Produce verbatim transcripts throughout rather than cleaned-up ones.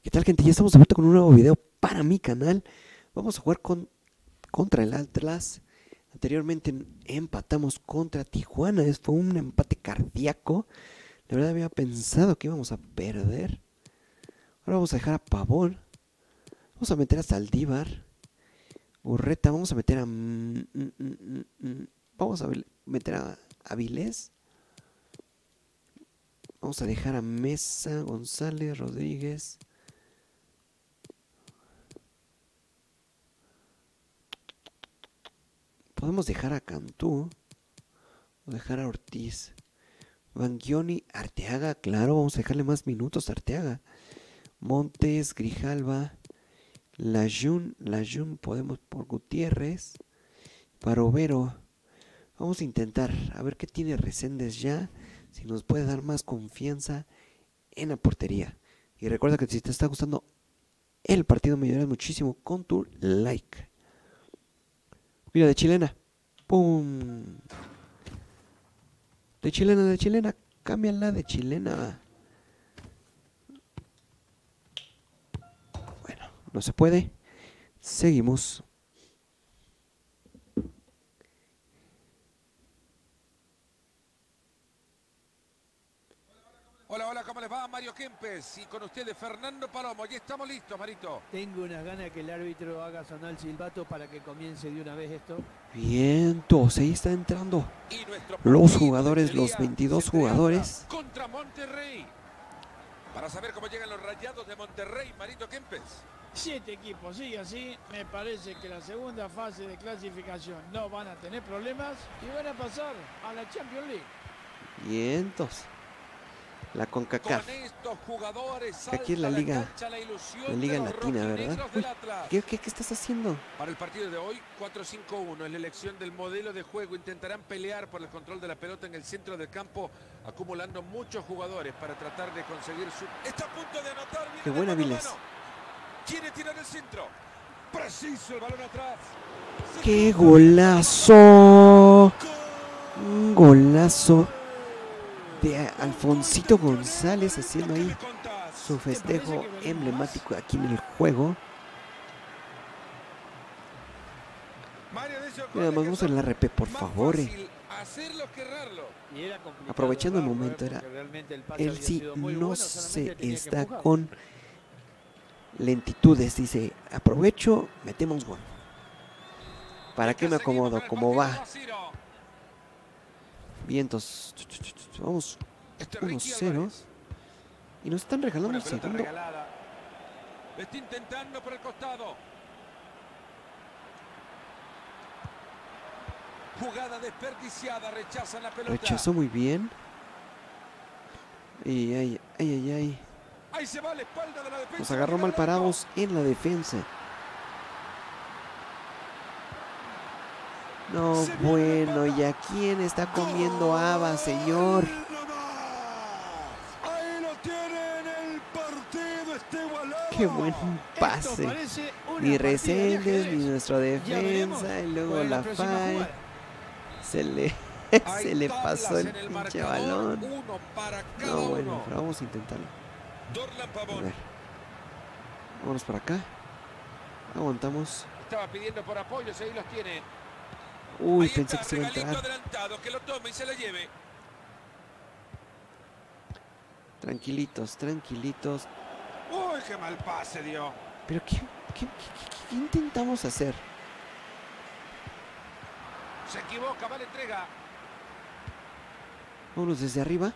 ¿Qué tal, gente? Ya estamos de vuelta con un nuevo video para mi canal. Vamos a jugar con, contra el Atlas. Anteriormente empatamos contra Tijuana. Es- Fue un empate cardíaco. La verdad había pensado que íbamos a perder. Ahora vamos a dejar a Pavón. Vamos a meter a Saldívar. Urreta. Vamos a meter a... mm, mm, mm, mm, Vamos a meter a Avilés. Vamos a dejar a Mesa, González, Rodríguez. Podemos dejar a Cantú. O dejar a Ortiz. Banguioni, Arteaga, claro, vamos a dejarle más minutos a Arteaga. Montes, Grijalva, Layun, Layun, podemos por Gutiérrez. Barovero, vamos a intentar, a ver qué tiene Reséndez ya, si nos puede dar más confianza en la portería. Y recuerda que si te está gustando el partido me ayudarás muchísimo con tu like. Mira, de chilena, ¡pum! De chilena, de chilena, cámbiala de chilena. Bueno, no se puede. Seguimos. Hola, hola, ¿cómo les va? Mario Kempes y con ustedes Fernando Palomo. Ya estamos listos, Marito. Tengo unas ganas que el árbitro haga sonar el silbato para que comience de una vez esto. Vientos, ahí está entrando Y nuestro los partido de jugadores, este los día veintidós se entrega jugadores. contra Monterrey. Para saber cómo llegan los Rayados de Monterrey, Marito Kempes. Siete equipos, sigue así, me parece que la segunda fase de clasificación no van a tener problemas y van a pasar a la Champions League. Vientos. La CONCACAF. Con estos jugadores Aquí es la salta a liga, cancha la ilusión la liga de los latina, ¿verdad? rojinegros Uy, del Atlas. ¿qué, qué, qué estás haciendo? Para el partido de hoy, cuatro cinco uno es la elección del modelo de juego. Intentarán pelear por el control de la pelota en el centro del campo, acumulando muchos jugadores para tratar de conseguir su... Está a punto de anotar. Qué buena Avilés. Quiere tirar el centro. Preciso el balón atrás. ¡Qué golazo! Un golazo de Alfonsito González haciendo ahí su festejo emblemático aquí en el juego. Mira, vamos al R P, por favor. Eh. Aprovechando el momento, era él sí no se está con lentitudes, dice, aprovecho, metemos gol. ¿Para qué me acomodo? ¿Cómo va? Vientos. Vamos uno cero. Y nos están regalando el segundo. Lo está intentando por el costado. Jugada desperdiciada, rechazan la pelota. Rechazó muy bien. Ay, ay, ay, ay, ay. Ahí se va a la espalda de la defensa. Nos agarró mal parados en la defensa. No, bueno, ¿y a quién está comiendo habas, señor? Ahí lo tienen, el partido está igualado. Qué buen pase. Ni Reséndez, ni nuestra defensa. Y luego la falla. Se le, se le pasó el pinche balón. No, bueno, pero vamos a intentarlo. A ver. Vámonos para acá. Aguantamos. Estaba pidiendo por apoyos, ahí los tiene. Uy, ahí pensé está, que se iba a entrar. Adelantado, que lo tome y se la lleve. Tranquilitos, tranquilitos. Uy, qué mal pase dio. Pero ¿qué, qué, qué, qué, qué intentamos hacer? Se equivoca, va la entrega. Vámonos desde arriba.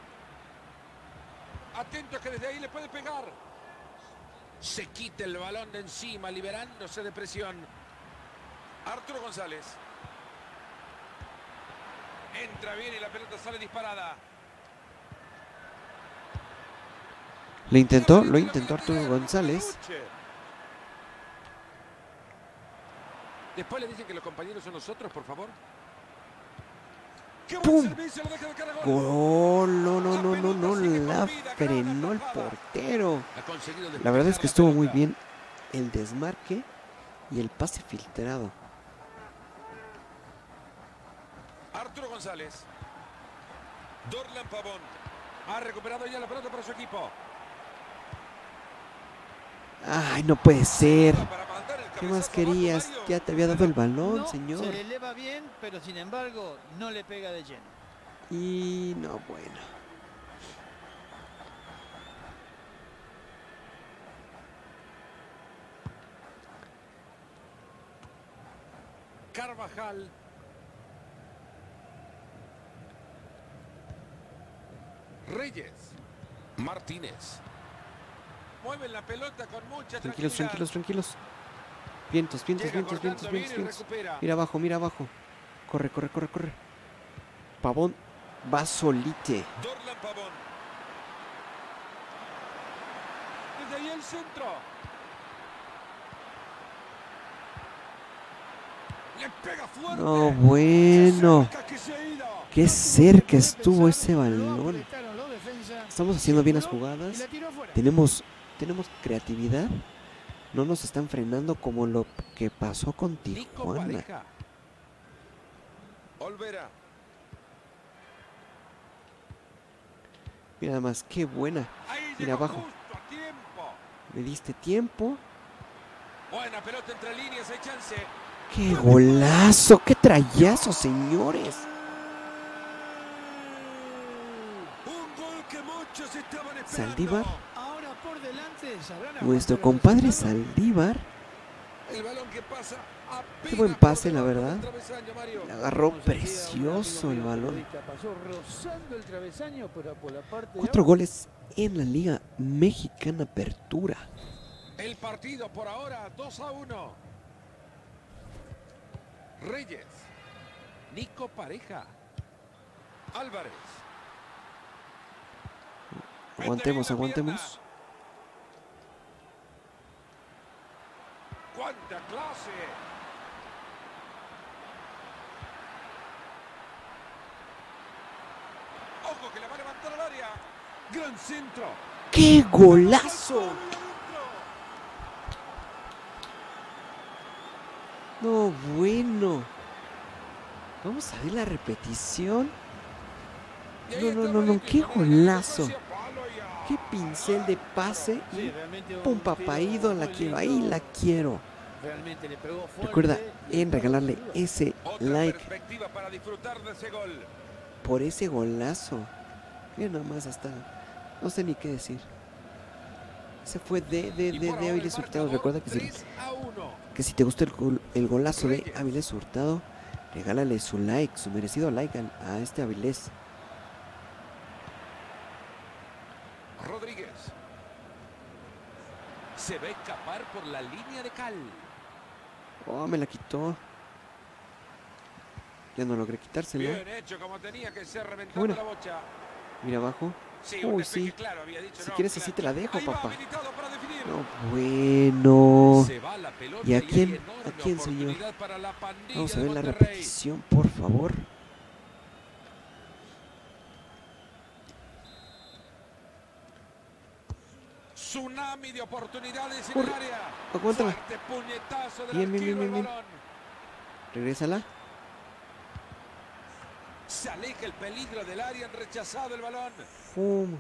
Atento que desde ahí le puede pegar. Se quita el balón de encima, liberándose de presión. Arturo González. Entra bien y la pelota sale disparada. Lo intentó, lo intentó Arturo González. Después le dicen que los compañeros son nosotros, por favor. ¡Pum! Gol, no, no, no, no, no, la frenó el portero. La verdad es que estuvo muy bien el desmarque y el pase filtrado. Arturo González. Dorlan Pavón. Ha recuperado ya la pelota para su equipo. Ay, no puede ser. Para mandar el ¿Qué más cabezazo abajo, querías? Mario. Ya te había dado el balón, No, señor. se le eleva bien, pero sin embargo no le pega de lleno. Y no, bueno. Carvajal. Reyes. Martínez. Mueven la pelota con mucha Tranquilos, tranquilidad. tranquilos, tranquilos. Vientos, vientos, Llega vientos, cortando vientos, bien vientos, y vientos. recupera. Mira abajo, mira abajo. Corre, corre, corre, corre. Pavón va solite. Dorlan Pavón. Desde ahí el centro. Le pega fuerte. No, bueno. Cerca que se ha ido. Qué cerca estuvo ese balón. Apretaron los defensas, Estamos haciendo bien las circuló y jugadas. la tiró afuera. Tenemos, tenemos creatividad. No nos están frenando como lo que pasó con Nico Tijuana. Pareja. Olvera. Mira nada más, qué buena. Ahí Mira llegó abajo. justo a tiempo. Me diste tiempo. Buena pelota entre líneas, hay chance. ¡Qué golazo! ¡Qué trayazo, señores! Un gol que muchos estaban esperando. Saldívar. Ahora por delante sabrán Nuestro aguantar el compadre resultado. Saldívar. El balón que pasa apenas Qué buen por pase, la debajo verdad. del travesaño, Mario. Le agarró Como se decía, precioso un el amigo balón. periodista, pasó rozando el travesaño, pero por la parte de Cuatro abajo. goles en la Liga Mexicana Apertura. El partido por ahora dos a uno. Reyes. Nico Pareja. Álvarez. Aguantemos, Mete bien la aguantemos. pierna. ¡Cuánta clase! Ojo que la va a levantar al área. Gran centro. ¡Qué golazo! No, bueno. Vamos a ver la repetición. Y ahí No, no, está no, no, Mario, qué con una gran golazo. hacia palo y a- Qué pincel de pase. Sí, Y realmente un pum, tiro papaido, la muy quiero. lindo. Ahí la quiero. Realmente le pegó fuerte. Recuerda y en estaba regalarle seguro. ese Otra like perspectiva para disfrutar de ese gol. por ese golazo. Mira nada más hasta. No sé ni qué decir. Se fue de, de, Y de, por de ahora el Áviles Hurtado. marcador, Recuerda que si, tres a uno. que si te gustó el, gol- el golazo de Reyes. Áviles Hurtado, regálale su like, su merecido like al- a este Áviles. Rodríguez. Se va a escapar por la línea de cal. Oh, me la quitó. Ya no logré quitársela. Bien hecho, como tenía que ser reventando buena. la bocha. Mira abajo. Sí, un Uy, despeje sí. claro, había dicho, Si no, quieres claro. así te la dejo, Ahí va, papá. habilitado para definir. No, bueno. Se va la pelota ¿Y a hay quién? enorme ¿A quién, señor? oportunidad para la pandilla Vamos a de ver la Monterrey. repetición, por favor. Tsunami de oportunidades en Corre. el área. Aguántala. Fuerte puñetazo del Bien, bien, arquero bien, al bien, balón. Regrésala. Se aleja el peligro del área, han rechazado el balón. Fum.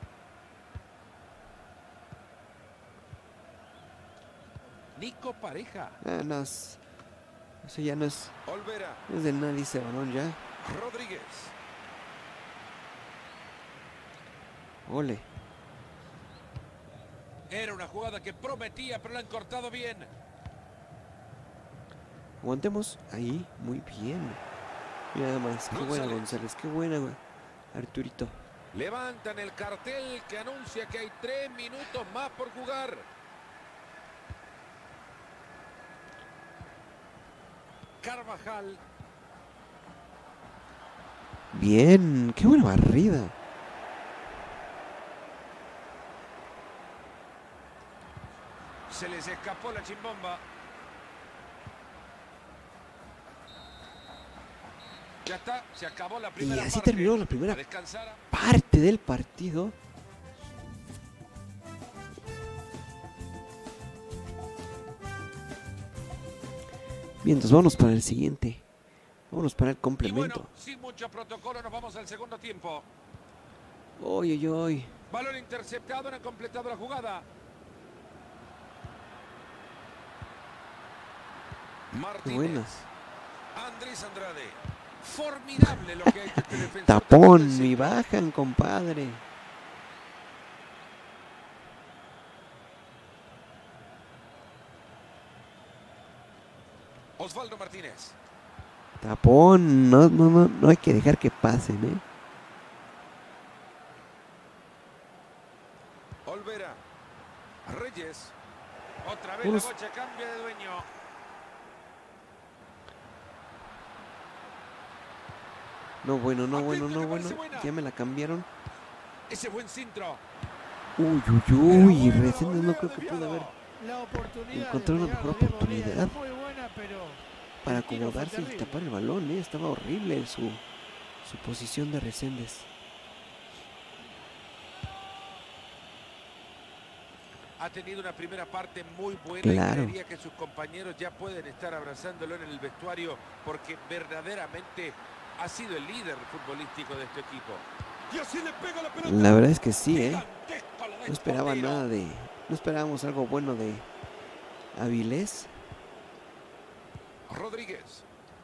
Nico Pareja. Ah, no, es- eso ya no es, Olvera. no es de nadie ese balón ya. Rodríguez. Ole. Era una jugada que prometía, pero la han cortado bien. Aguantemos. Ahí, muy bien. Mira nada más. Qué buena González. González. Qué buena, güey. Arturito. Levantan el cartel que anuncia que hay tres minutos más por jugar. Carvajal. Bien. Qué buena barrida. Se les escapó la chimbomba. Ya está, se acabó la primera así parte. terminó la primera A descansar. Parte del partido. Bien, entonces vámonos para el siguiente. Vámonos para el Y complemento. bueno, sin mucho protocolo nos vamos al segundo tiempo. Uy, uy, uy. Balón interceptado, no han completado la jugada. Martínez. buena. Andrés Andrade. Formidable lo que ha hecho este defensor. Tapón, y bajan, compadre. Osvaldo Martínez. Tapón, no, no, no, no hay que dejar que pasen, ¿eh? Olvera. Reyes. Otra vez Unos... la bocha cambia de dueño. No, bueno, no, Atento, bueno, no, que bueno. parece buena. Ya me la cambiaron. Ese buen centro. Uy, uy, uy. Reséndez no creo que pudo haber La oportunidad encontrado de una mejor pegarla, Diego, oportunidad era muy buena, pero para el tiro fue acomodarse y terrible. tapar el balón, ¿eh? Estaba horrible su, su posición de Reséndez. Ha tenido una primera parte muy buena Claro. y creería que sus compañeros ya pueden estar abrazándolo en el vestuario porque verdaderamente ha sido el líder futbolístico de este equipo. Y así le pega la pelota. La verdad es que sí, ¿eh? Gigantesco lo de No esperaba Portero. nada de... No esperábamos algo bueno de Avilés. Rodríguez.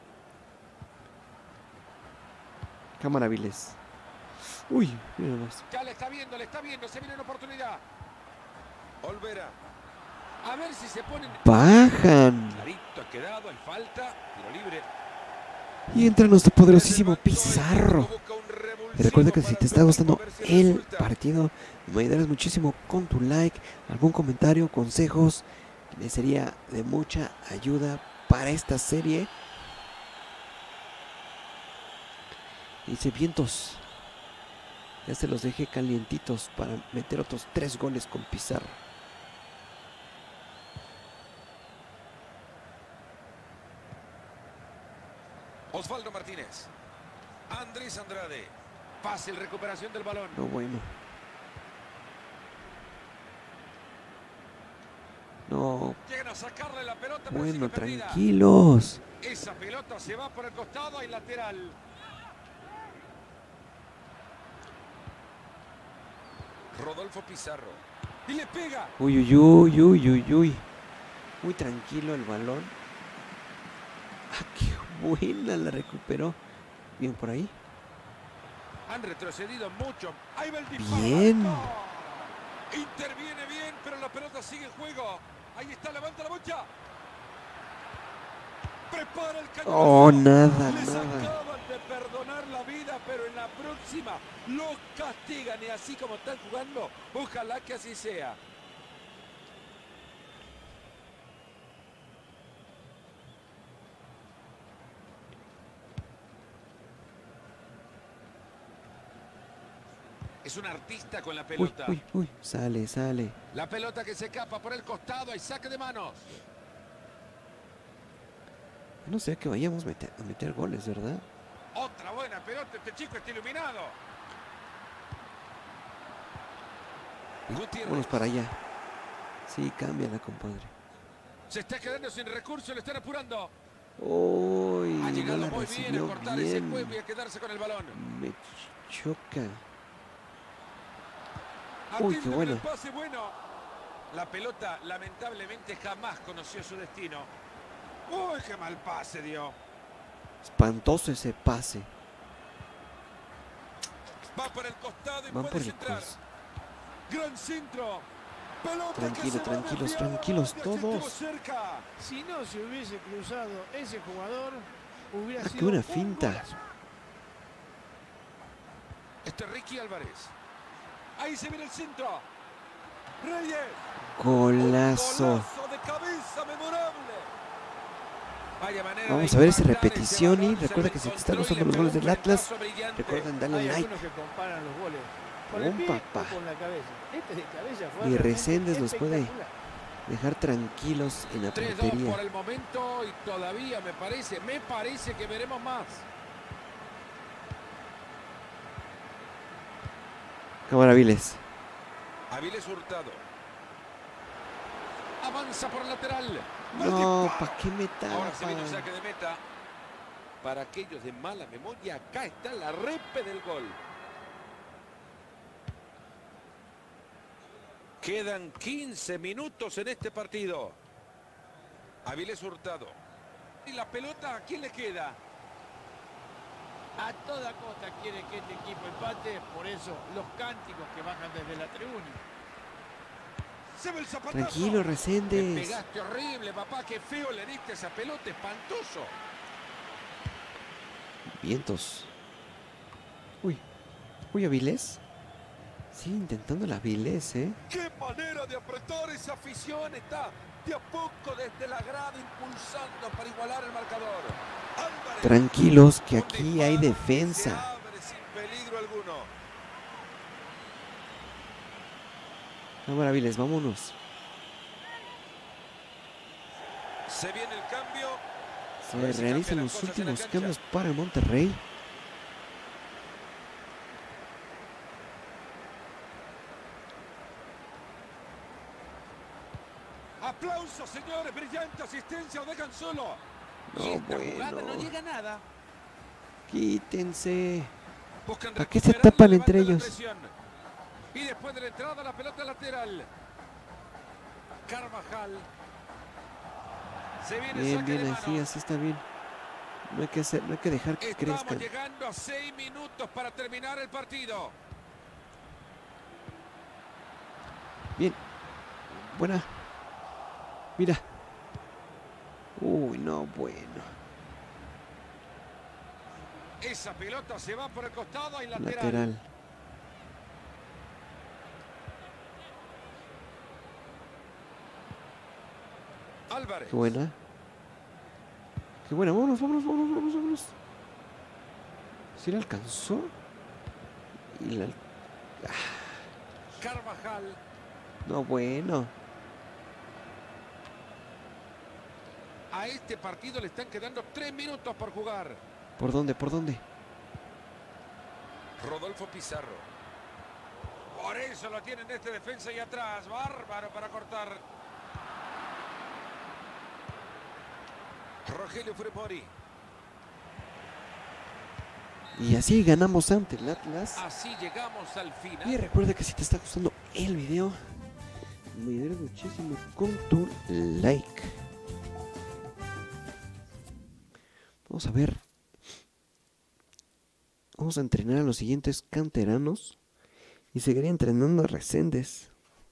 Cámara Avilés. Uy, mira nomás. Ya le está viendo, le está viendo, se viene una oportunidad. Olvera. A ver si se ponen... Bajan. Clarito ha quedado, hay falta, tiro libre. Y entra nuestro poderosísimo Pizarro. Y recuerda que si te está gustando el partido, me ayudarás muchísimo con tu like, algún comentario, consejos. Me sería de mucha ayuda para esta serie. Dice vientos. Ya se los dejé calientitos para meter otros tres goles con Pizarro. Osvaldo Martínez. Andrés Andrade. Fácil recuperación del balón. No, bueno. No, Llegan a sacarle la pelota, pero bueno, sigue perdida. tranquilos. Esa pelota se va por el costado, hay lateral. Rodolfo Pizarro. Y le pega. Uy, uy, uy, uy, uy, uy. Muy tranquilo el balón. Ah, qué buena, la recuperó. Bien por ahí. Han retrocedido mucho. Ahí va el disparo. Bien. Interviene bien, pero la pelota sigue en juego. Ahí está, levanta la bocha. Prepara el cañonazo. Oh, nada, Les nada. acaban de perdonar la vida, pero en la próxima los castigan. Y así como están jugando, ojalá que así sea. Es un artista con la Uy, pelota. uy, uy. Sale, sale. La pelota que se escapa por el costado. Hay saque de manos. No sé que vayamos meter- a meter goles, ¿verdad? Otra buena pelota. Este chico está iluminado. Gutiérrez. Vámonos para allá. Sí, cámbiala, compadre. Se está quedando sin recursos. Le están apurando. Uy, Ha no llegado la muy bien a recibió cortar ese bien. juego y a quedarse con el balón. Me choca. Atento Uy, qué con buena. el pase bueno. La pelota lamentablemente jamás conoció su destino. Uy, qué mal pase dio. Espantoso ese pase. Va por el costado y Van por puede el centrar. cos. Gran centro. Pelota Tranquilo, que se va tranquilos, desviada. tranquilos Ya que estuvo todos. cerca. Si no se hubiese cruzado ese jugador, hubiera Ah, qué sido buena un finta. golazo. Este es Ricky Álvarez. Ahí se viene el centro. Reyes. Golazo. Un golazo de cabeza memorable. Vaya manera Vamos de a ver esa impactar repetición ese y balón, se recuerda lo que si te están encontró y gustando le los goles pegó del un Atlas, pelotazo brillante. recuerden darle Hay like. algunos que comparan los goles con el Pum, pie papá. o con la cabeza. Este de cabeza fue Y realmente Reséndez nos puede espectacular. dejar tranquilos en la tres dos por portería. el momento y todavía me parece, me parece que veremos más. Cámara Viles. Avilés Hurtado. Avanza por el lateral. No, ¿para qué me Ahora se viene un tapan? saque de meta. Para aquellos de mala memoria, acá está la repe del gol. Quedan quince minutos en este partido. Avilés Hurtado. ¿Y la pelota a quién le queda? A toda costa quiere que este equipo empate, por eso los cánticos que bajan desde la tribuna. Se ve el zapatazo. Tranquilo, Le Reséndez. pegaste horrible, papá. Qué feo le diste esa pelota, espantoso. Vientos. Uy. Uy, Avilés. Sigue intentando la Avilés, ¿eh? ¡Qué manera de apretar esa afición! Está de a poco desde la grada impulsando para igualar el marcador. Álvarez. Tranquilos, que Un aquí hay disparo que defensa. se abre sin peligro alguno. Cámara, Avilés, vámonos. Se viene el cambio. Se ver si realizan cambian los las cosas en la últimos cancha. cambios para el Monterrey. Aplausos, señores. Brillante asistencia. O dejan solo. No, y esta jugada bueno. no llega a nada. Quítense. Buscan ¿Para qué se recuperarla, tapan levantan entre la ellos? presión. Y después de la entrada, la pelota lateral. Carvajal. Se viene Bien, saque de bien, mano. así, así está bien. No hay que hacer, no hay que dejar que Estamos crezcan. llegando a seis minutos para terminar el partido. Bien. Buena. Mira. Uy, no, bueno. Esa pelota se va por el costado y lateral. Lateral. Álvarez. Qué buena. Qué buena. Vámonos, vámonos, vámonos, vámonos, vámonos. ¿Sí la alcanzó? Y la... Carvajal. No, bueno. A este partido le están quedando tres minutos por jugar. ¿Por dónde? ¿Por dónde? Rodolfo Pizarro. Por eso lo tienen este defensa y atrás. Bárbaro para cortar. Rogelio Fremori. Y así ganamos ante el Atlas. Así llegamos al final. Y recuerda que si te está gustando el video, me ayudarás muchísimo con tu like. Vamos a ver. Vamos a entrenar a los siguientes canteranos. Y seguiré entrenando a Reséndez.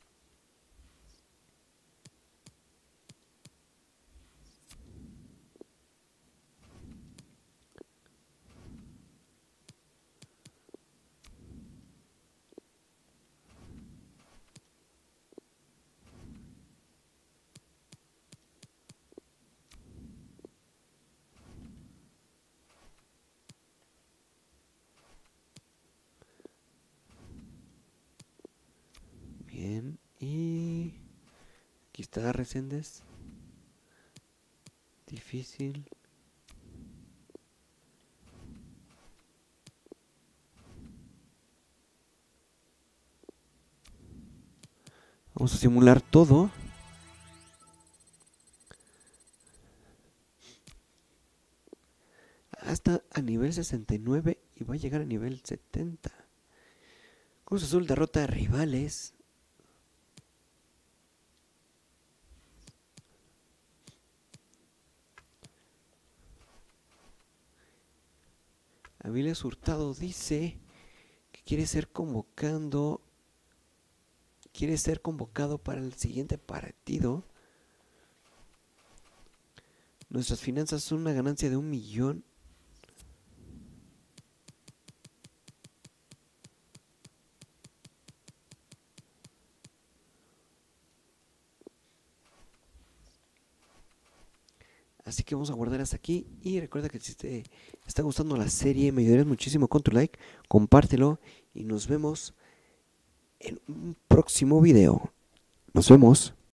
Bien, y aquí está Reséndez. Difícil. Vamos a simular todo. Hasta a nivel sesenta y nueve y va a llegar a nivel setenta. Cruz Azul derrota a rivales. Avilés Hurtado dice que quiere ser convocando, quiere ser convocado para el siguiente partido. Nuestras finanzas son una ganancia de un millón. Así que vamos a guardar hasta aquí. Y recuerda que si te está gustando la serie, me ayudarías muchísimo con tu like. Compártelo y nos vemos en un próximo video. Nos vemos.